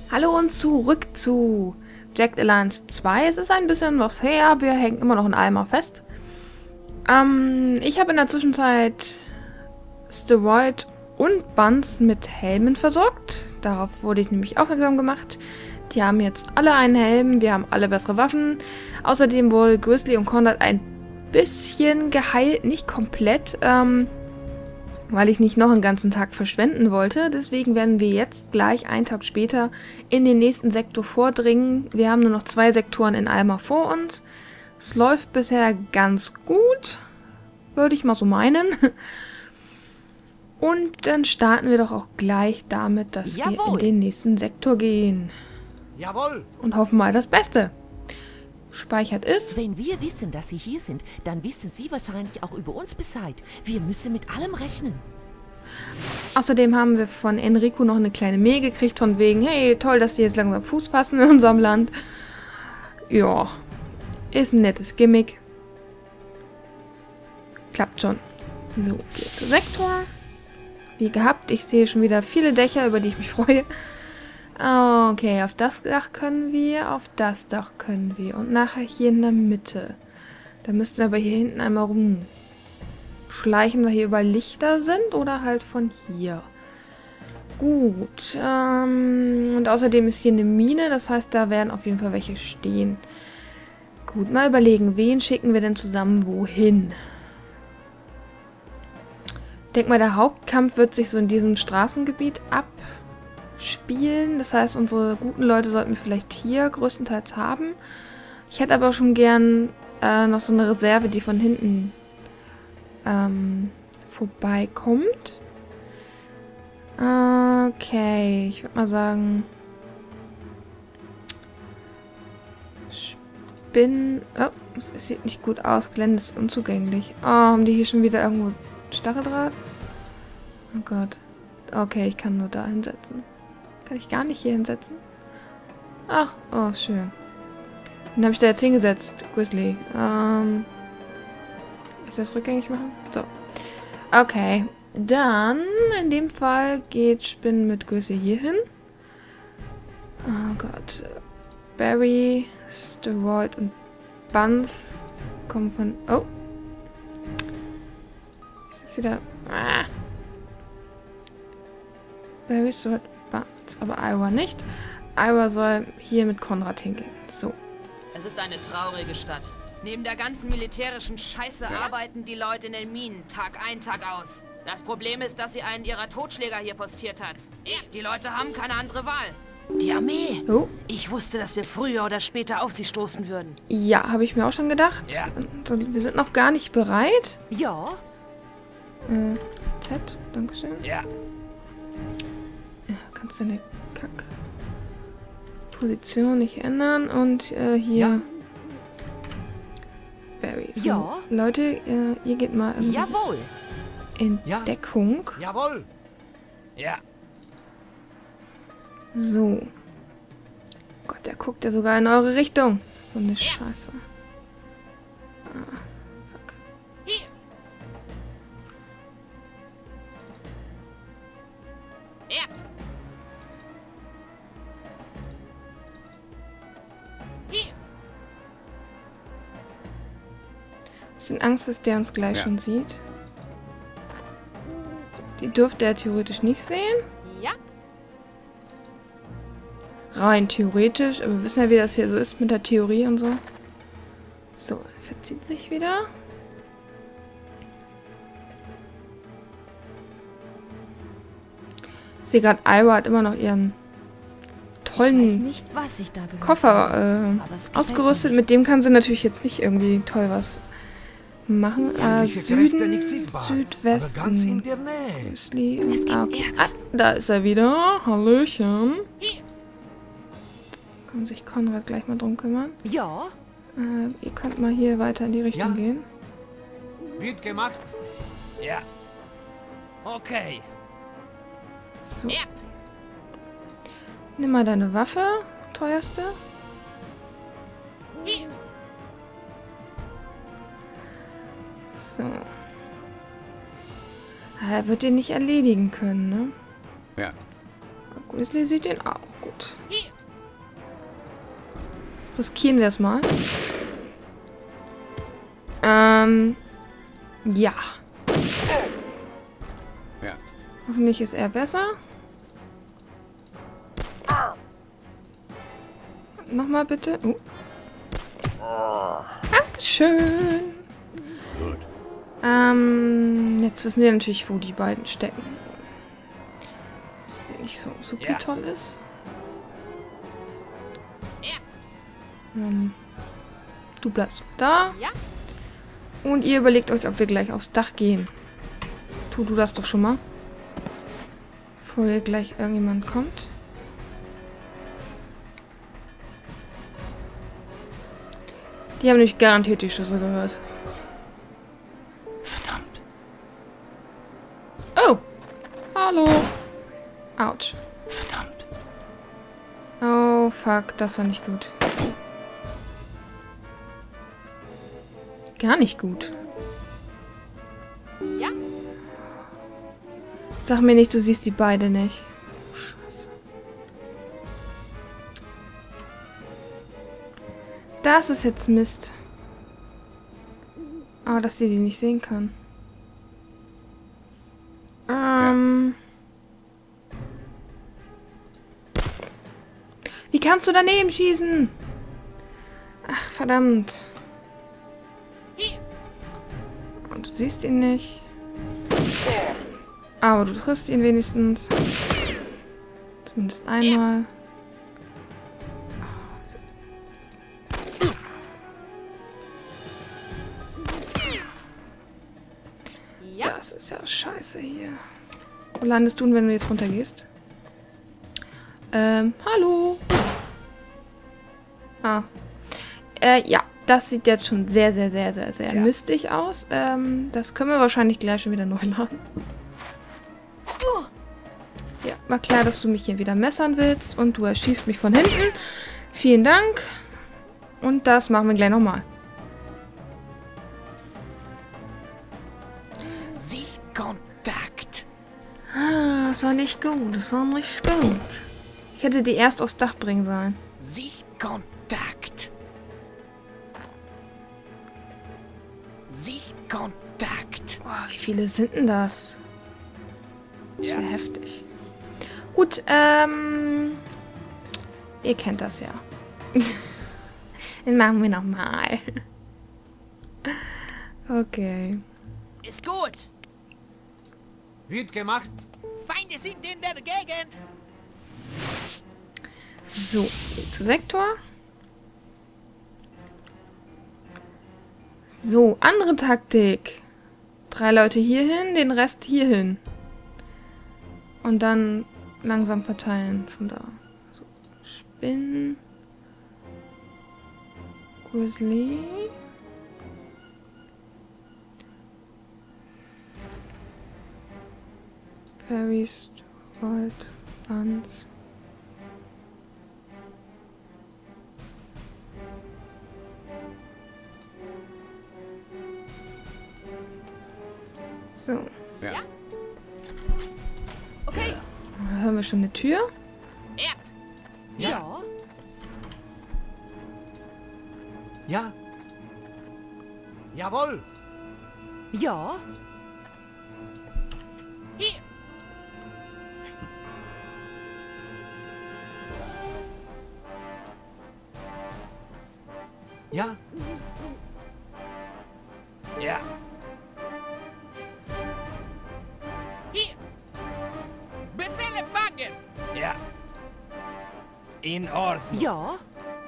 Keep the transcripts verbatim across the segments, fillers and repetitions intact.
Hallo und zurück zu Jagged Alliance zwei. Es ist ein bisschen was her, wir hängen immer noch in Alma fest. Ähm, ich habe in der Zwischenzeit Steroid und Buns mit Helmen versorgt. Darauf wurde ich nämlich aufmerksam gemacht. Die haben jetzt alle einen Helm, wir haben alle bessere Waffen. Außerdem wurde Grizzly und Konrad ein bisschen geheilt, nicht komplett, ähm, weil ich nicht noch einen ganzen Tag verschwenden wollte. Deswegen werden wir jetzt gleich einen Tag später in den nächsten Sektor vordringen. Wir haben nur noch zwei Sektoren in Alma vor uns. Es läuft bisher ganz gut, würde ich mal so meinen. Und dann starten wir doch auch gleich damit, dass Jawohl. wir in den nächsten Sektor gehen. Jawohl. Und hoffen mal das Beste. Speichert ist. Wenn wir wissen, dass Sie hier sind, dann wissen Sie wahrscheinlich auch über uns Bescheid. Wir müssen mit allem rechnen. Außerdem haben wir von Enrico noch eine kleine Mail gekriegt, von wegen, hey, toll, dass Sie jetzt langsam Fuß fassen in unserem Land. Ja, ist ein nettes Gimmick. Klappt schon. So, geht zu Sektor. Wie gehabt, ich sehe schon wieder viele Dächer, über die ich mich freue. Okay, auf das Dach können wir, auf das Dach können wir. Und nachher hier in der Mitte. Da müssten wir aber hier hinten einmal rumschleichen, weil hier überall Lichter sind oder halt von hier. Gut. Ähm, und außerdem ist hier eine Mine, das heißt, da werden auf jeden Fall welche stehen. Gut, mal überlegen, wen schicken wir denn zusammen wohin? Ich denke mal, der Hauptkampf wird sich so in diesem Straßengebiet abspielen. Das heißt, unsere guten Leute sollten wir vielleicht hier größtenteils haben. Ich hätte aber schon gern äh, noch so eine Reserve, die von hinten ähm, vorbeikommt. Okay, ich würde mal sagen... Spinn... Oh, es sieht nicht gut aus. Gelände ist unzugänglich. Oh, haben die hier schon wieder irgendwo Stacheldraht? Oh Gott. Okay, ich kann nur da hinsetzen. Kann ich gar nicht hier hinsetzen? Ach, oh, schön. Dann habe ich da jetzt hingesetzt, Grizzly. Ähm, ich das rückgängig machen? So. Okay. Dann, in dem Fall, geht Spinnen mit Grizzly hier hin. Oh Gott. Barry, Steroid und Buns kommen von... Oh. Das ist wieder... Ah. Barry, Steroid, Buns. Aber Ira nicht. Ira soll hier mit Konrad hingehen. So. Es ist eine traurige Stadt. Neben der ganzen militärischen Scheiße ja. arbeiten die Leute in den Minen Tag ein, Tag aus. Das Problem ist, dass sie einen ihrer Totschläger hier postiert hat. Die Leute haben keine andere Wahl. Die Armee. Oh. Ich wusste, dass wir früher oder später auf sie stoßen würden. Ja, habe ich mir auch schon gedacht. Ja. So, wir sind noch gar nicht bereit. Ja. Äh, Z, dankeschön. Ja. Ja, kannst deine Kack-Position nicht ändern. Und äh, hier... Ja. Barry. So, Ja. Leute, äh, ihr geht mal irgendwie Jawohl. in Ja. Deckung. Jawohl. Ja. So. Gott, der guckt ja sogar in eure Richtung. So eine Scheiße. Ah, fuck. Hier. Ja. Hier. Bisschen Angst, dass der uns gleich Ja. schon sieht. Die dürfte er theoretisch nicht sehen. Ja. Rein theoretisch, aber wir wissen ja, wie das hier so ist mit der Theorie und so. So, er verzieht sich wieder. Ich sehe gerade, Ira hat immer noch ihren Ich weiß tollen nicht, was ich da gehört habe, Koffer aber äh, es gefällt ausgerüstet. mir Mit dem kann sie natürlich jetzt nicht irgendwie toll was machen. Äh, Feindliche Kräfte Süden, nicht sichtbar, Südwesten. aber ganz in der Nähe. Grizzly. Es gibt Ah, okay. Ärger. Ah, da ist er wieder. Hallöchen. Kann sich Konrad gleich mal drum kümmern. Ja. Äh, ihr könnt mal hier weiter in die Richtung Ja. gehen. Wird gemacht. Ja. Okay. So. Ja. Nimm mal deine Waffe, teuerste. Hier. So. Er wird den nicht erledigen können, ne? Ja. Grizzly sieht den auch gut. Riskieren wir es mal. Ähm, ja. Ja. Hoffentlich ist er besser. Nochmal bitte. Oh. Dankeschön. Gut. Ähm, jetzt wissen wir natürlich, wo die beiden stecken. Was nicht so super Ja. toll ist. Ähm, du bleibst da. Ja. Und ihr überlegt euch, ob wir gleich aufs Dach gehen. Tu du das doch schon mal. Bevor hier gleich irgendjemand kommt. Die haben nämlich garantiert die Schüsse gehört. Verdammt. Oh! Hallo! Autsch. Verdammt. Oh, fuck. Das war nicht gut. Gar nicht gut. Ja. Sag mir nicht, du siehst die beide nicht. Scheiße. Das ist jetzt Mist. Aber dass die die nicht sehen kann. Ähm. Wie kannst du daneben schießen? Ach, verdammt. Und du siehst ihn nicht. Aber du triffst ihn wenigstens. Zumindest einmal. Ja. Das ist ja scheiße hier. Wo landest du denn, wenn du jetzt runtergehst? Ähm, hallo. Ah. Äh, ja. Das sieht jetzt schon sehr, sehr, sehr, sehr, sehr Ja. mistig aus. Ähm, das können wir wahrscheinlich gleich schon wieder neu laden. Ja, war klar, dass du mich hier wieder messern willst und du erschießt mich von hinten. Vielen Dank. Und das machen wir gleich nochmal. Sichtkontakt. Ah, das war nicht gut. Das war nicht gut. Ich hätte die erst aufs Dach bringen sollen. Sichtkontakt. Sichtkontakt. Boah, wie viele sind denn das? Das ist ja heftig. Gut, ähm... ihr kennt das ja. Den machen wir nochmal. Okay. Ist gut. Wird gemacht. Feinde sind in der Gegend. So, zu Sektor. So, andere Taktik. Drei Leute hierhin, den Rest hierhin. Und dann langsam verteilen von da. So, Spinnen. Grizzly. Perry, Wald, Buns. So. Ja. Okay. Da hören wir schon eine Tür. Ja. Ja. Ja. Jawohl. Ja. Hier. Ja. Ja. Hier. Befehl empfangen. Ja. In Ordnung. Ja.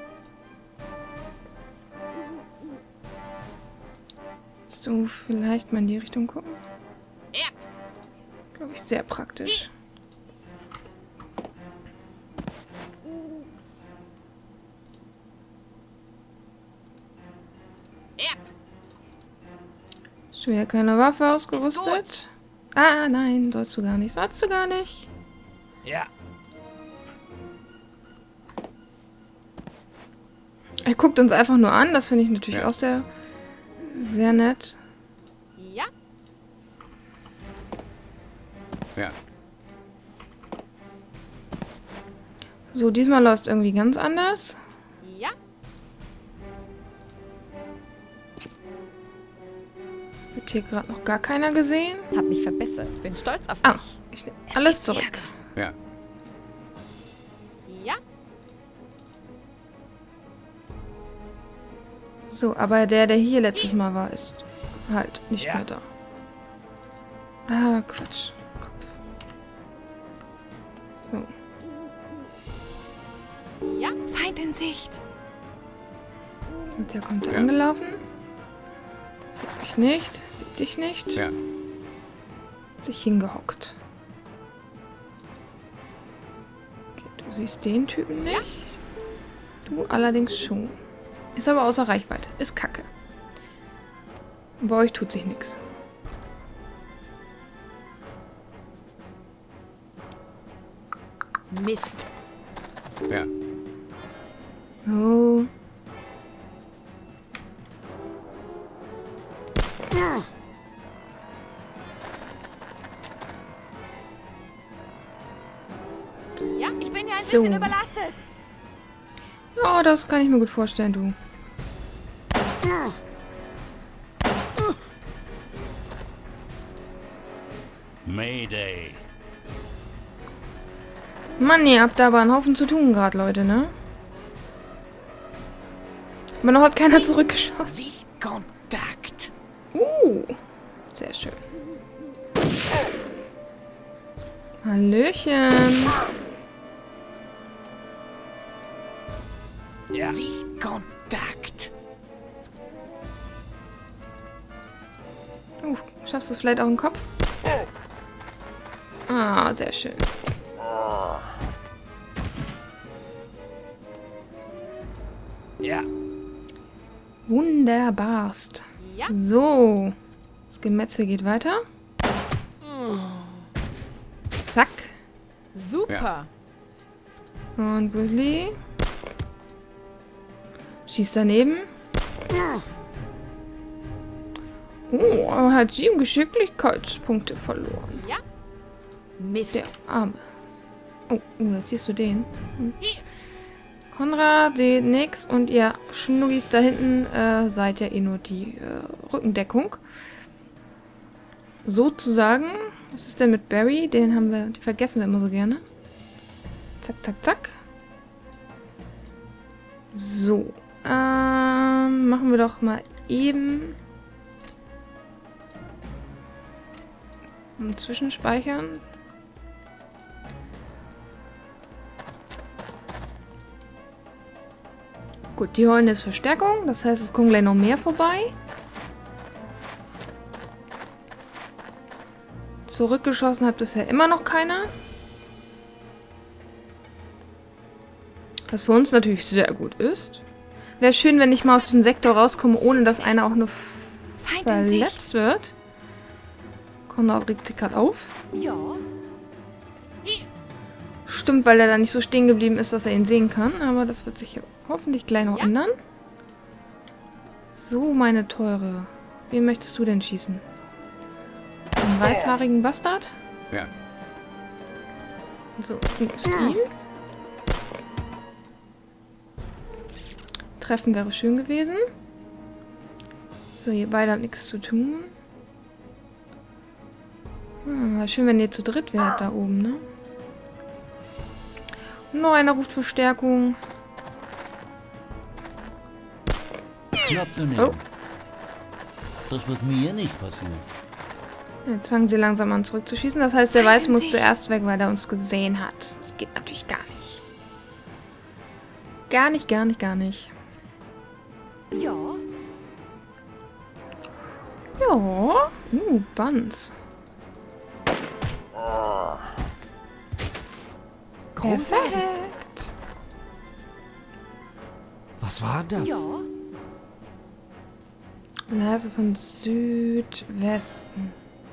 Willst du vielleicht mal in die Richtung gucken? Ja. Glaube ich, sehr praktisch. Ja. Schon wieder keine Waffe Ist ausgerüstet? Ah, nein, sollst du gar nicht. Sollst du gar nicht. Ja. Er guckt uns einfach nur an. Das finde ich natürlich Ja. auch sehr, sehr nett. Ja. Ja. So, diesmal läuft es irgendwie ganz anders. Ja. Wird hier gerade noch gar keiner gesehen. Hab mich verbessert. Bin stolz auf Ah, mich. ich nehme alles zurück. Ja. Ja. So, aber der, der hier letztes Mal war, ist halt nicht Ja. mehr da. Ah, Quatsch. Kopf. So. Ja. Feind in Sicht. Und der kommt da Ja. angelaufen. Sieht mich nicht. Sieht dich nicht. Ja. Hat sich hingehockt. Okay, du siehst den Typen nicht. Du allerdings schon. Ist aber außer Reichweite. Ist kacke. Bei euch tut sich nichts. Mist. Ja. Oh. Ja, ich bin ja ein So. bisschen überlastet. Ja, das kann ich mir gut vorstellen, du. Mayday. Mann, ihr habt da aber einen Haufen zu tun gerade, Leute, ne? Aber noch hat keiner zurückgeschossen. Sichtkontakt. Uh, sehr schön. Hallöchen. Ja. Sichtkontakt. Uh, schaffst du es vielleicht auch im Kopf? Ah, sehr schön. Ja. Wunderbarst. Ja. So. Das Gemetzel geht weiter. Zack. Super. Und Grizzly. Schießt daneben. Oh, er hat sieben Geschicklichkeitspunkte verloren. Ja. Mist. Der Arme. Oh, uh, jetzt siehst du den. Hm. Konrad, den nix und ihr Schnuggis da hinten äh, seid ja eh nur die äh, Rückendeckung. Sozusagen. Was ist denn mit Barry? Den haben wir, die vergessen wir immer so gerne. Zack, zack, zack. So. Ähm, machen wir doch mal eben ein Zwischenspeichern. Gut, die holen jetzt Verstärkung. Das heißt, es kommen gleich noch mehr vorbei. Zurückgeschossen hat bisher immer noch keiner. Was für uns natürlich sehr gut ist. Wäre schön, wenn ich mal aus diesem Sektor rauskomme, ohne dass einer auch nur Feind in verletzt wird. Konrad regt sich gerade auf. Ja. Stimmt, weil er da nicht so stehen geblieben ist, dass er ihn sehen kann. Aber das wird sich hoffentlich gleich noch ändern. So, meine Teure. Wen möchtest du denn schießen? Den weißhaarigen Bastard? Ja. So, du bist ihn. Treffen wäre schön gewesen. So, ihr beide habt nichts zu tun. Hm, wäre schön, wenn ihr zu dritt wärt da oben, ne? Und noch einer ruft Verstärkung. Glaubt nur nicht. Oh. Das wird mir nicht passieren. Jetzt fangen sie langsam an zurückzuschießen. Das heißt, der Weiß muss zuerst weg, weil er uns gesehen hat. Das geht natürlich gar nicht. Gar nicht, gar nicht, gar nicht. Ja. Ja. Uh, Buns. Perfekt. Was war das? Ja. Nase von Südwesten.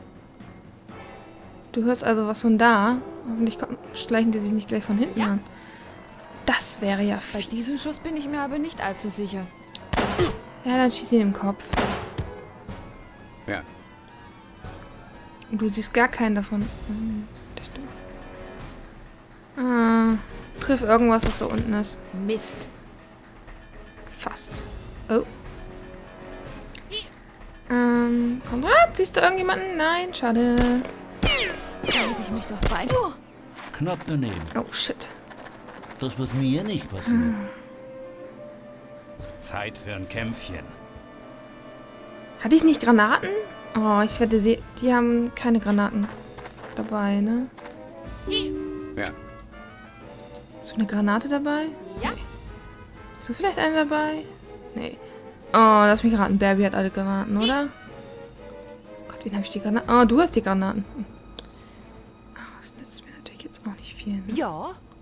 Du hörst also was von da. Hoffentlich kommen, schleichen die sich nicht gleich von hinten an. Das wäre ja Bei fies. diesem Schuss bin ich mir aber nicht allzu sicher. Ja, dann schieß ihn im Kopf. Ja. Und du siehst gar keinen davon. Hm, das ist echt doof. Ah, Triff irgendwas, was da unten ist. Mist. Fast. Oh. Ähm, Konrad, siehst du irgendjemanden? Nein, schade. Da hätte ich mich doch bei... Knapp daneben. Oh, shit. Das wird mir nicht passieren. Zeit für ein Kämpfchen. Hatte ich nicht Granaten? Oh, ich wette, sie, die haben keine Granaten dabei, ne? Ja. Hast du eine Granate dabei? Ja. Hast du vielleicht eine dabei? Nee. Oh, lass mich raten. Barbie hat alle Granaten, oder? Gott, wen habe ich die Granaten? Oh, du hast die Granaten. Oh, das nützt mir natürlich jetzt auch nicht viel. Ne? Ja,